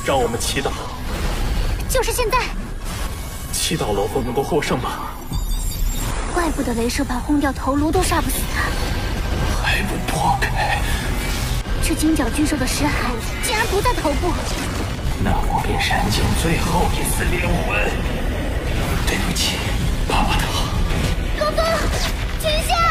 让我们祈祷， 就是现在！ 祈祷罗峰能够获胜吧。 怪不得雷射把轰掉头颅都杀不死他， 还不破开！ 这金角巨兽的尸骸竟然不在头部， 那我便燃尽最后一丝灵魂。对不起，巴巴塔。 龙哥，停下！